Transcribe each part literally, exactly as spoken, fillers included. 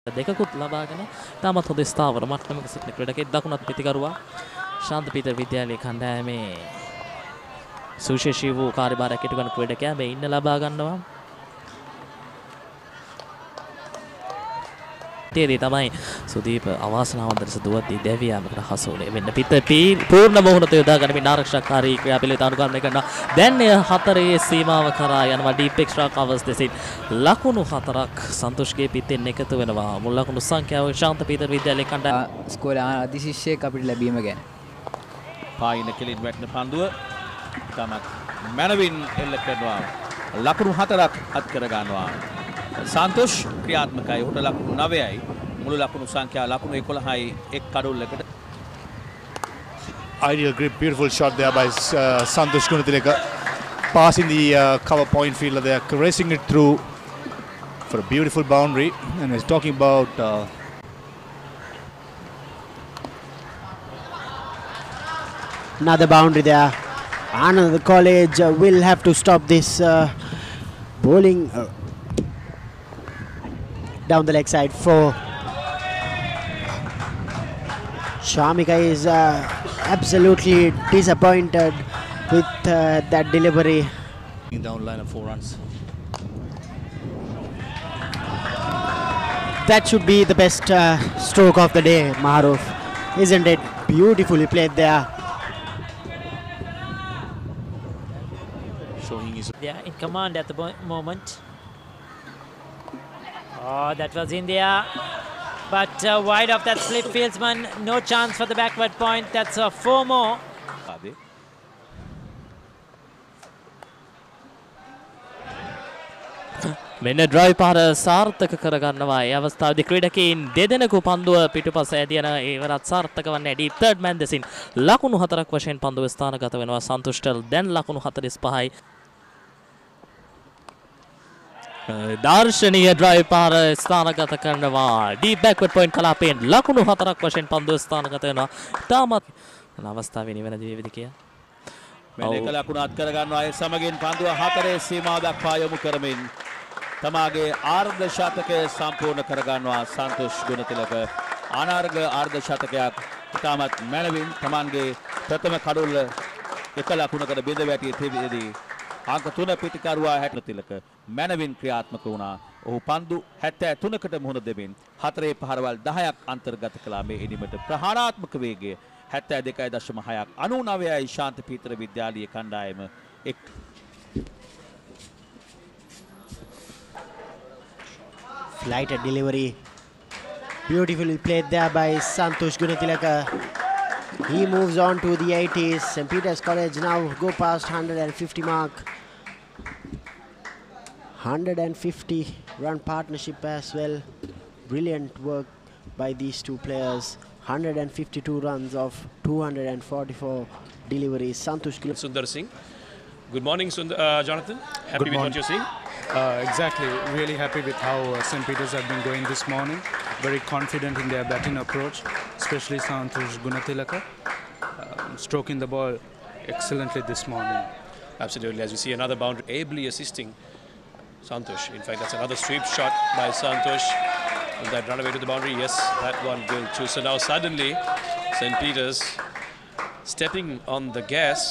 දෙකකුත් ලබාගෙන තාමත් හොඳ ස්ථාවර මට්ටමක සිටින ක්‍රීඩකෙක් දකුණත් පිටිකරුවා ශාන්ත පීතර විද්‍යාලයේ කණ්ඩායමේ සුවිශේෂී වූ කාර්යභාරයක් ඉටු කරන ක්‍රීඩකයා මේ ඉන්න ලබා ගන්නවා. තේරි තමයි සුදීප අවාසනාවන්ත ලෙස දුවද්දී දැවියාමකට හසු වුණේ. මෙන්න පිට පූර්ණ මොහොත යොදා ගනිමින් ආරක්ෂකකාරී ක්‍රියාපිළිවෙත අනුගමනය කරන දැන් හතරේ සීමාව කරා යනවා ඩීප් එක්ස්ට්‍රා කවර්ස් දෙසින් ලකුණු හතරක් සන්තෝෂ්ගේ පිටෙන් එකතු වෙනවා. මුල් ලකුණු සංඛ්‍යාව ශාන්ත පීතර විද්‍යාලයේ කණ්ඩායම ස්කෝර් අධිශිෂ්‍යයක් අපිට ලැබීම ගැන. පායින කෙලින් වැටෙන පන්දුව තමත් මැනවින් එල්ල කරනවා. ලකුණු හතරක් අත් කර ගන්නවා. Santhush ක්‍රියාත්මකයි. උට ලකුණු නවයයි. මුළු ලකුණු සංඛ්‍යාව ලකුණු එකොළහයි එක් කඩොල්ලකට. Ideal grip, beautiful shot there by uh, Santhush Gunathilake, passing the uh, cover point fielder there, caressing it through for a beautiful boundary. And he's talking about uh, another boundary there. Ananda College uh, will have to stop this uh, bowling uh, down the leg side for Shamika is uh, absolutely disappointed with uh, that delivery. down line of four runs. That should be the best uh, stroke of the day, Maharuf, isn't it? Beautifully played there. Showing his They are in command at the moment. Oh, that was in there. But uh, wide of that slip fieldsman, no chance for the backward point. That's a uh, four more. මෙන්න drive පාර සාර්ථක කරගන්නවා. ඒ අවස්ථාවේදී ක්‍රීඩකයන් දෙදෙනෙකු පන්දුව පිටුපස ඇදියන ඒවරත් සාර්ථක වන්නේ deep third මෑන් දෙසින් ලකුණු හතරක් වශයෙන් පන්දුව ස්ථානගත වෙනවා. සන්තුෂ්ටල් දැන් ලකුණු හතළිස් පහයි. දර්ශනීය ඩ්‍රයිව් පාර ස්ථානගත කරනවා. ඩීප් බෑක්වර්ඩ් පොයින්ට් කලාපයෙන් ලකුණු හතරක් වශයෙන් පන්දුව ස්ථානගත වෙනවා. තාමත් අවස්ථාවේ නිවැරදි වේවිදිකයා මෙන්න එක ලකුණු අත් කර ගන්නවා. ඒ සමගින් පන්දුව හතරේ සීමාව දක්වා යොමු කරමින් තමාගේ ආර්ධ ශතකය සම්පූර්ණ කර ගන්නවා Santhush Gunathilake. අනාර්ග ආර්ධ ශතකයක් ඉතාමත් මැනවින් තමන්ගේ ප්‍රථම කඩොල්ල එක ලකුණකට බිඳ වැටි තිබෙදී අංක තුන පිටිකරුවා Gunathilake මැනවින් ක්‍රියාත්මක වුණා. ඔහු පන්දු හැත්තෑ තුනකට මුහුණ දෙමින් හතරේ පහරවල් දහයක් අන්තර්ගත කළා. මේ එනිමට ප්‍රහාණාත්මක වේගය හැත්තෑ දෙකයි දශම හයක් අනූනවයයි ශාන්ත පීතර විද්‍යාලීය කණ්ඩායම එක්. Flighted delivery, beautifully played there by Santhush Gunathilake. He moves on to the eighties. Saint Peter's College now go past one hundred fifty mark. one hundred fifty run partnership as well. Brilliant work by these two players. one hundred fifty-two runs of two hundred forty-four deliveries. Santhush Gunathilake. Sundar Singh. Good morning, Sundar, uh, Jonathan. Happy Good with morning. what you're seeing? Uh, exactly. Really happy with how uh, Saint Peter's have been going this morning. Very confident in their batting approach, especially Santhush Gunathilake. Um, stroking the ball excellently this morning. Absolutely. As we see another boundary, ably assisting Santhush. In fact, that's another sweep shot by Santhush. Will that run away to the boundary? Yes, that one will too. So now suddenly, Saint Peter's stepping on the gas.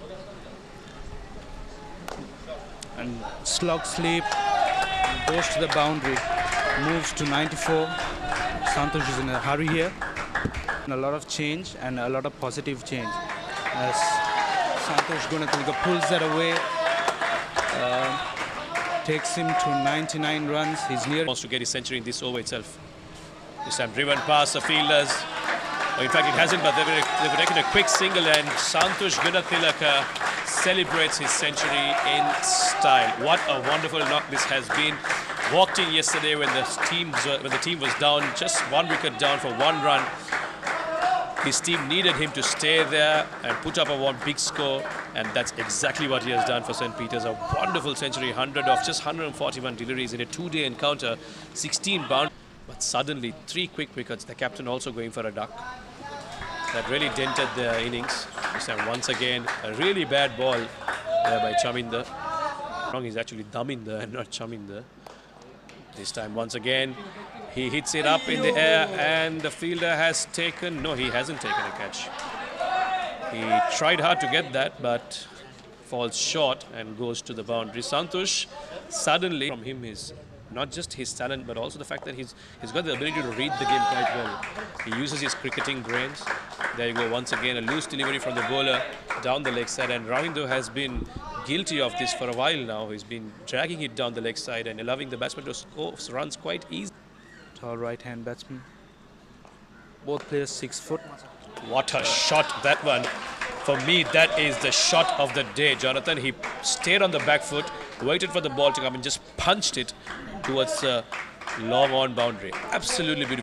And slog sleep goes to the boundary, moves to ninety-four. Santhush is in a hurry here. And a lot of change and a lot of positive change. As Santhush Gunathilake pulls that away, uh, takes him to ninety-nine runs. He's near. Wants to get his century in this over itself. This time driven past the fielders. Well, in fact, it hasn't, but they've, they've taken a quick single, and Santhush Gunathilake celebrates his century in style. What a wonderful knock this has been. Walked in yesterday when the team when the team was down, just one wicket down for one run. His team needed him to stay there and put up a one big score, and that's exactly what he has done for Saint Peter's. A wonderful century, one hundred of just one hundred forty-one deliveries in a two-day encounter, sixteen bound. But suddenly, three quick wickets. The captain also going for a duck. That really dented the innings. This time, once again, a really bad ball there by Chaminda. Wrong, he's actually Daminda and not Chaminda. This time once again he hits it up in the air and the fielder has taken, no, he hasn't taken a catch. He tried hard to get that but falls short and goes to the boundary. Santhush, suddenly from him is not just his talent but also the fact that he's he's got the ability to read the game quite well. He uses his cricketing brains. There you go, once again a loose delivery from the bowler down the leg side, and Ravindo has been guilty of this for a while now. He's been dragging it down the leg side and allowing the batsman to score runs quite easy. Tall right hand batsman. Both players six foot. What a shot that one. For me, that is the shot of the day, Jonathan. He stayed on the back foot, waited for the ball to come and just punched it towards a long on boundary. Absolutely beautiful.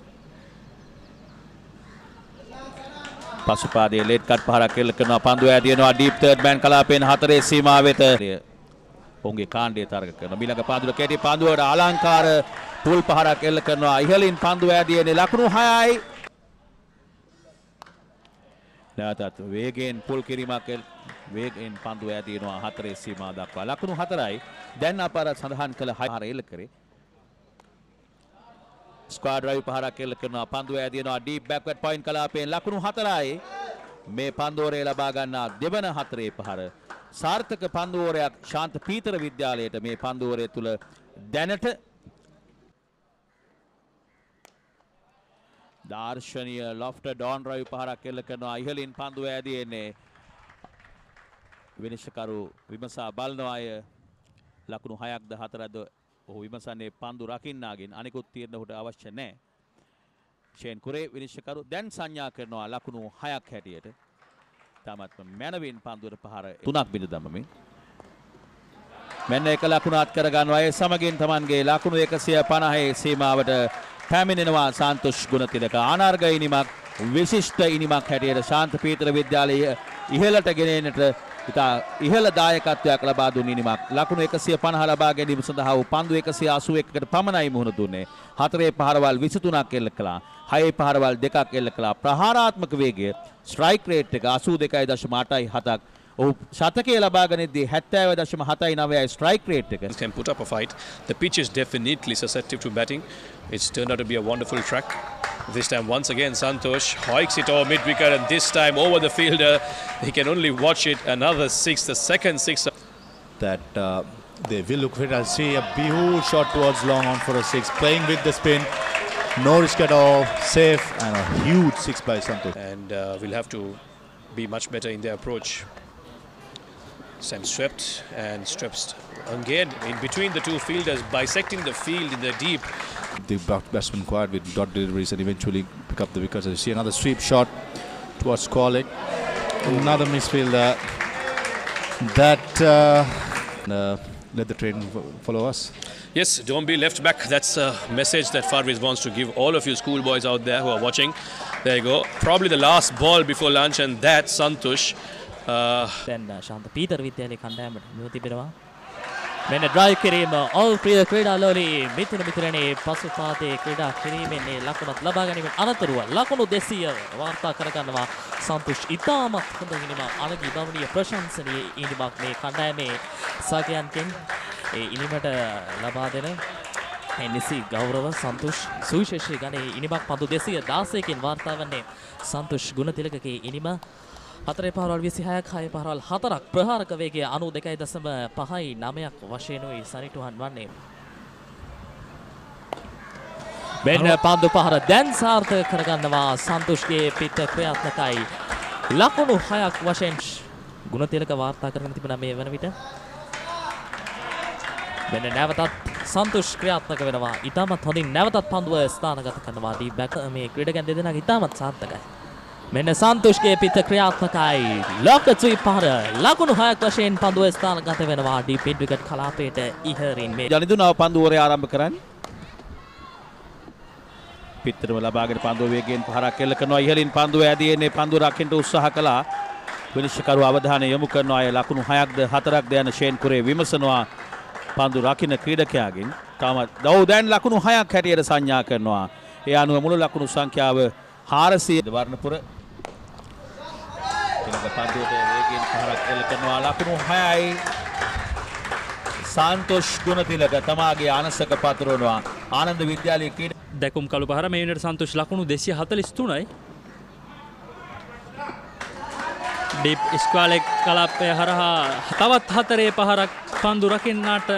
පසුපාදයේ late cut පහරක් කෙල්ල කරනවා. පන්දුව ඇදිනවා deep third මෑන් කලාපයෙන් හතරේ සීමාව වෙත. ඔවුන්ගේ කාණ්ඩය තරග කරනවා. ඊළඟ පන්දුව කැටි පන්දුවට අලංකාර පුල් පහරක් එල්ල කරනවා. ඉහළින් පන්දුව ඇදියනේ ලකුණු හයයි. නැවතත් වේගයෙන් පුල් කිරීමක් වේගයෙන් පන්දුව ඇදිනවා හතරේ සීමාව දක්වා. ලකුණු හතරයි. දැන් අප අර සඳහන් කළ හය හර එල්ල කරේ. ස්ක්වාඩ් ඩ්‍රයිව් පහරක් එල්ල කරනවා. පන්දුව ඇදිනවා ඩීප් බෑක්වර්ඩ් පොයින්ට් කලාපයෙන් ලකුණු හතරයි. මේ පන්දුවරේ ලබා ගන්නා දෙවන හතරේ පහර. සාර්ථක පන්දුවරයක් ශාන්ත පීතර විද්‍යාලයට මේ පන්දුවරය තුල දැනට දාර්ශනීය ලොෆ්ටර් ඩෝන් ඩ්‍රයිව් පහරක් එල්ල කරනවා. ඉහළින් පන්දුව ඇදින්නේ විනිශ්චයකරු විමසා බලනවා අය ලකුණු හයක්ද හතරක්ද ඔහු විමසන්නේ පන්දු රකින්නාගෙන්. අනිකුත් තීරණයට අවශ්‍ය නැහැ. ෂේන් කුරේ විනිශ්චයකරු දැන් සංඥා කරනවා ලකුණු හයක් හැටියට. තාමත්ම මැනවින් පන්දුවට පහර තුනක් බිඳ දමමින්. මෙන්න එක ලකුණ අත් කර ගන්නවා. ඒ සමගින් Tamanගේ ලකුණු එකසිය පනහේ සීමාවට පැමිණෙනවා සන්තුෂ් ගුණතිලක. අනර්ග ඉනිමක් විශිෂ්ට ඉනිමක් හැටියට ශාන්ත පීතර විද්‍යාලයේ ඉහළට ගෙනෙන්නට ඉතා ඉහළ දායකත්වයක් ලබා දුන් ඉනිමක්. ලකුණු එකසිය පනහ ලබා ගැනීම සඳහා වූ පන්දු එකසිය අසූ එකකට පමණයි මුහුණ දුන්නේ. හතරේ පහරවල් විසිතුනක් එල්ල කළා. හයේ පහරවල් දෙකක් එල්ල කළා. ප්‍රහාරාත්මක වේගය ස්ට්‍රයික් රේට් එක අසූ දෙකයි දශම අටයි හතක්. ඔහු ශතකයේ ලබා ගනිද්දී හැත්තෑව දශම හතයි නවයයි ස්ට්‍රයික් රේට් එක. Can put up a fight. The pitch is definitely susceptible to batting. It's turned out to be a wonderful track. This time once again Santhush hoiks it over mid wicket and this time over the fielder. He can only watch it. Another six, the second six. That uh, they will look for it. I'll see a huge shot towards long on for a six. Playing with the spin. No risk at all. Safe and a huge six by Santhush. And uh, we'll have to be much better in their approach. Sam swept and swept again in between the two fielders, bisecting the field in the deep. The batsman quiet with dot deliveries and eventually pick up the wickets. As you see another sweep shot towards College. Another misfielder. That uh, uh, let the train follow us. Yes, don't be left back. That's a message that Farviz wants to give all of you schoolboys out there who are watching. There you go. Probably the last ball before lunch, and that Santhush. දැන් ශාන්ත පීතර විද්‍යාලයේ කණ්ඩායමට නියුත් තිබෙනවා. මෙන්න drive කිරීම ඔල් ප්‍රිය ක්‍රීඩාලෝලී මිතුරු මිතුරනේ පසුපාතේ ක්‍රීඩා කිරීමෙන් ලකුණක් ලබා ගැනීමෙන් අනතුරුව ලකුණු දෙසිය වාර්තා කර ගන්නවා සන්තුෂ්. ඉතාමත් හොඳ ඉනිමක් අනගි බවණීය ප්‍රශංසනීය ඉනිමක් මේ කණ්ඩායමේ සාකයන්ගෙන් ඒ ඉනිමට ලබා දෙන නිසි ගෞරව සන්තුෂ් සුවිශේෂී ගණයේ ඉනිමක් පන්දු දෙසිය දාසයකින් වාර්තා වන්නේ සන්තුෂ් ගුණතිලකගේ ඉනිම. හතරේ පහරවල් විසිහයක් හයේ පහරවල් හතරක් ප්‍රහාරක වේගය අනූ දෙකයි දශම පහයි නවයක් වශයෙන්ුයි සනිටුහන් වන්නේ. මෙන්න පන්දු පහර දැන් සාර්ථක කරගන්නවා සන්තුෂ්ගේ පිට ක්‍රියාත්මකයි. ලකුණු හයක් වශයෙන් ගුණතිලක වාර්තා කරගෙන තිබෙනවා මේ වන විට. මෙන්න නැවතත් සන්තුෂ් ක්‍රියාත්මක වෙනවා. ඉතාමත් හොඳින් නැවතත් පන්දුව ස්ථානගත කරනවා. දී බැක් මේ ක්‍රීඩකයන් දෙදෙනාගේ ඉතාමත් සාර්ථකයි. මෙන්න සන්තුෂ්ගේ පිට ක්‍රියාත්මකයි. ලොකචුයි පහර ලකුණු හයක් වශයෙන් පන්දුව ස්ථානගත වෙනවා. ඩීප් මිඩ් විකට් කලාපයට ඉහරින් මේ ජනිදුනාව පන්දුවරේ ආරම්භ කරන්නේ. පිටරම ලබාගෙන පන්දුව වේගයෙන් පහරක් එල්ල කරනවා. ඉහළින් පන්දුව ඇදීන්නේ පන්දුව රකින්න උත්සාහ කළා. විනිශ්චයකරු අවධානය යොමු කරනවා. අය ලකුණු හයක්ද හතරක්ද යන ෂේන් කුරේ විමසනවා පන්දු රකින්න ක්‍රීඩකයාගෙන්. තාමත් දව් දැන් ලකුණු හයක් හැටියට සංඥා කරනවා. ඒ අනුව මුළු ලකුණු සංඛ්‍යාව හාරසිය වර්ණපුර ඊළඟ පන්දුවට වේගයෙන් පහරක් එල්ල කරනවා. ලකුණු හයයි සන්තෝෂ් ගුණතිලක තමාගේ අනසක පතුරවනවා. ආනන්ද විද්‍යාලයේ ක්‍රීඩා දැකුම් කළු පහර මේ වෙනට සන්තෝෂ් ලකුණු දෙසිය හතළිස් තුනයි. ඩීප් ස්ක්වාලෙක් කලප්පය හරහා තවත් හතරේ පහරක් පන්දු රකින්නාට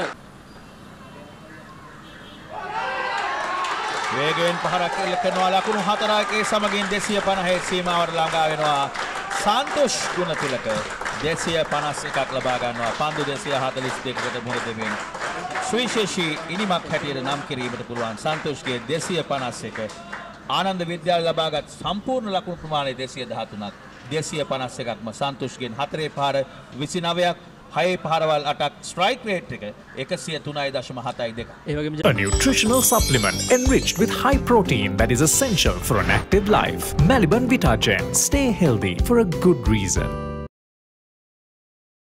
වේගයෙන් පහරක් එල්ල කරනවා. ලකුණු හතරකේ සමගින් දෙසිය පනහේ සීමාවට ළඟා වෙනවා. සන්තෝෂ් ගුණතිලක දෙසිය පනස් එකක් ලබා ගන්නවා. පන්දු දෙසිය හතළිස් දෙකකට මුහුණ දෙමින් සුවිශේෂී ඉනිමක් හැටියට නම් කිරීමට පුළුවන් සන්තෝෂ්ගේ දෙසිය පනස් එක. ආනන්ද විද්‍යාලය ලබාගත් සම්පූර්ණ ලකුණු ප්‍රමාණය දෙසිය දහතුනක්. දෙසිය පනස් එකක්ම සන්තෝෂ්ගෙන් හතරේ පහර විසිනවයක්. හයේ පහරවල් අටක් ස්ට්‍රයික් රේට් එක එකසිය තුනයි දශම හතයි දෙක. A nutritional supplement enriched with high protein that is essential for an active life. Maliban Vitagen. Stay healthy for a good reason.